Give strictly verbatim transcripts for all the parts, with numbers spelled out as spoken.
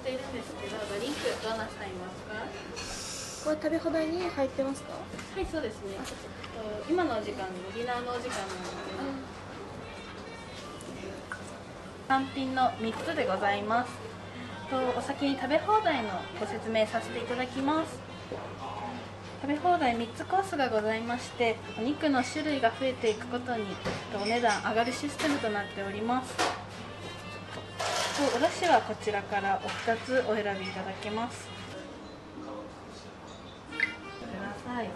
しているんですけど、ドリンクどうなさいますか？ これ食べ放題に入ってますか？ はい、そうですね。今のお時間、ディナーのお時間なので、単品のみっつでございます。とお先に食べ放題のご説明させていただきます。食べ放題みっつコースがございまして、お肉の種類が増えていくことにお値段上がるシステムとなっております。お出汁はこちらからおふたつお選びいただけます。ください。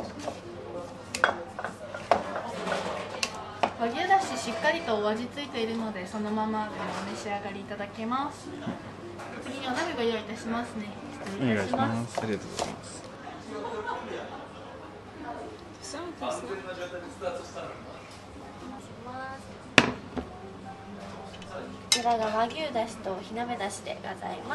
和牛だししっかりとお味ついているので、そのままでもお召し上がりいただけます。次にお鍋ご用意いたしますね。失礼いたします。 ありがとうございます。 こちらが和牛だしと火鍋だしでございます。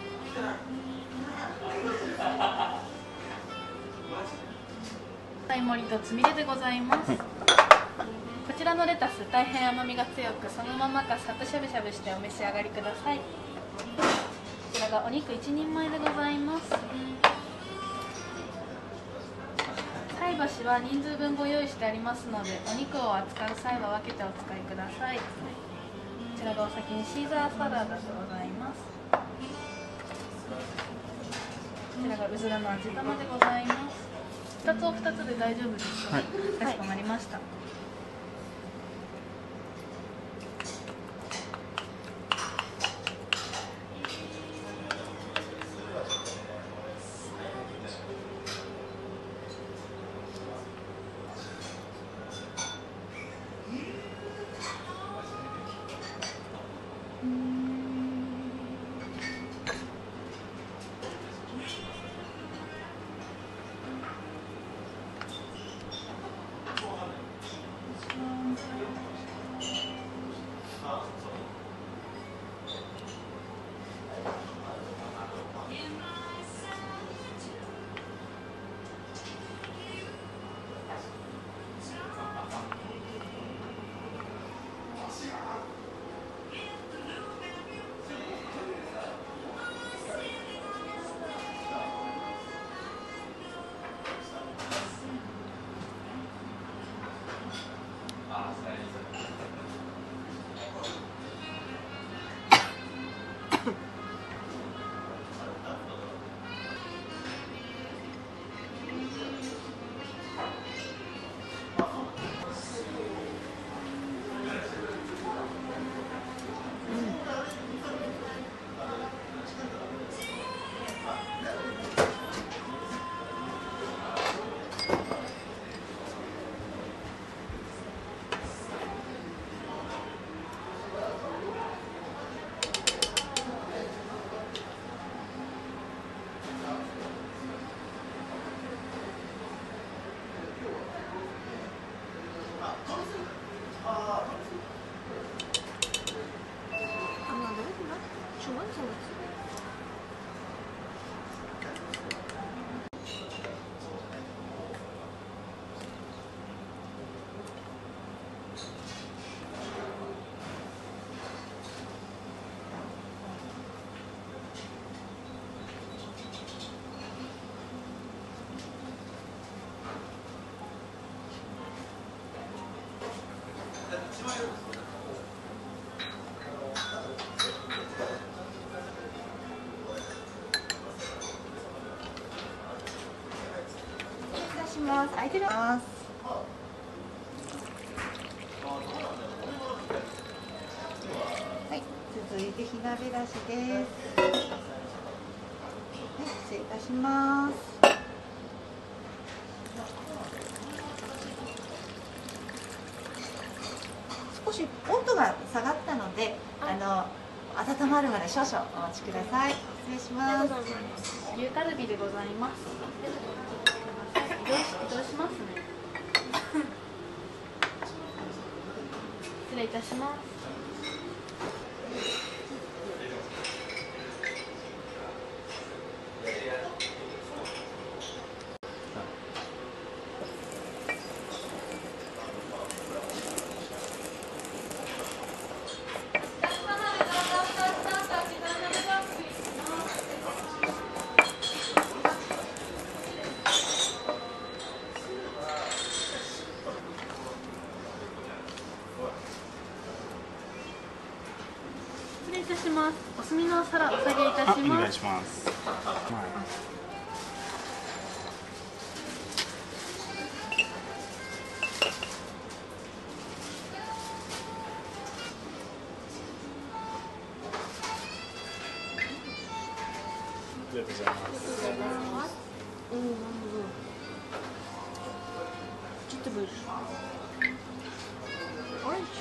大盛りとつみれでございます。こちらのレタス大変甘みが強く、そのままかさっとしゃぶしゃぶしてお召し上がりください。こちらがお肉いちにんまえでございます。菜箸は人数分ご用意してありますので、お肉を扱う際は分けてお使いください。こちらがお先にシーザーサラダでございます。こちらがうずらの味玉でございます。ふたつおふたつで大丈夫ですか？はい、かしこまりました。 します。開いてます。はい、続いて火鍋だしです。はい、失礼いたします。少し温度が下がったので、あの温まるまで少々お待ちください。失礼します。 牛カルビでございます。移動し、移動しますね。失礼いたします。 お済みのお皿お下げいたします。 お願いします。はいありがとうございます。 うんうんうん。ちょっとブル。オレンジ。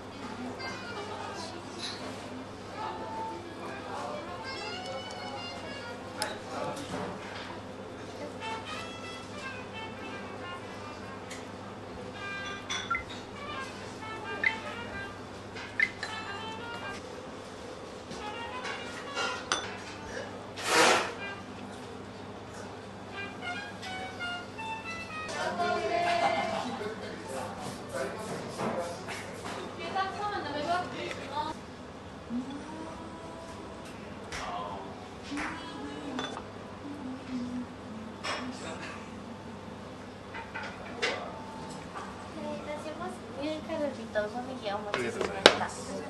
とおネギをお持ちしました。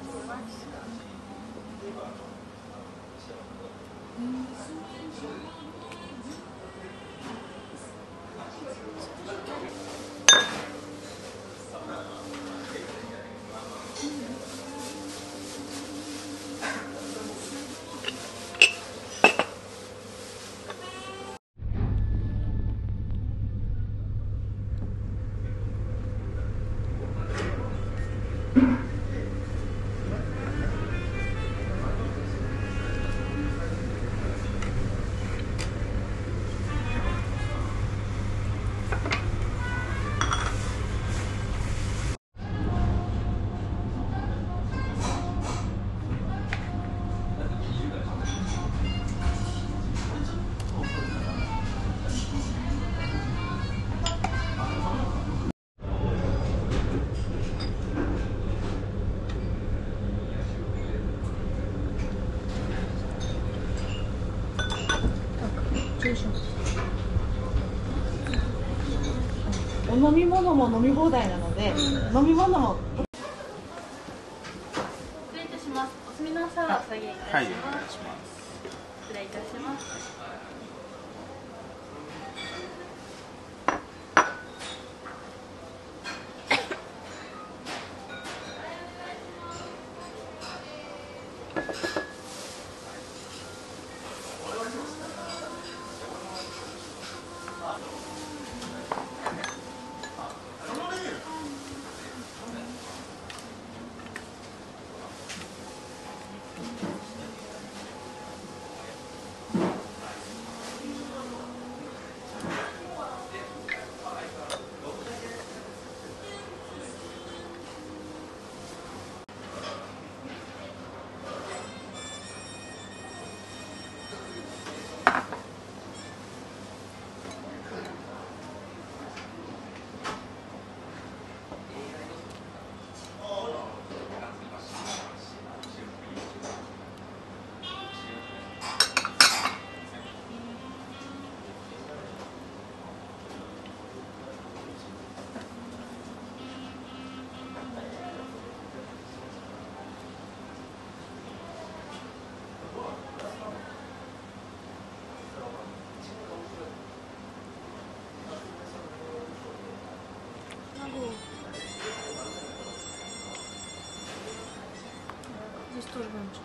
お飲み物も飲み放題なので、飲み物も。 失礼いたします。お済みのお皿お下げいたします。 はい、お願いします。 失礼いたします。Здесь тоже баночка.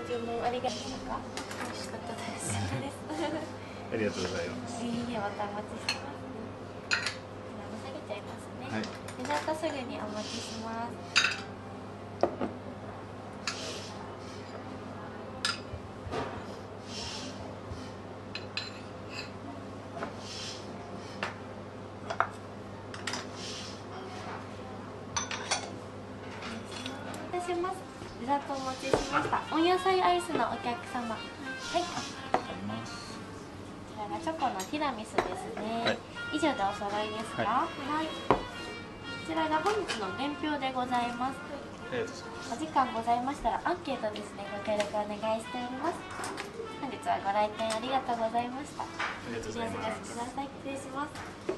注文ありがとうございます。 美味しかったです。 ありがとうございます。 いいえ、またお待ちしてます。下げちゃいますね。 はい。 デザートすぐにお待ちします。お待たせします。デザートお持ちしました。温野菜アイスのお客様。はい。 あります。 こちらがチョコのティラミスですね。 はい、 以上でお揃いですか。 ははい。こちらが本日の伝票でございます。 ありがとうございます。 お時間ございましたらアンケートですね、ご協力お願いしております。本日はご来店ありがとうございました。 ありがとうございます。 お過ごしください。失礼します。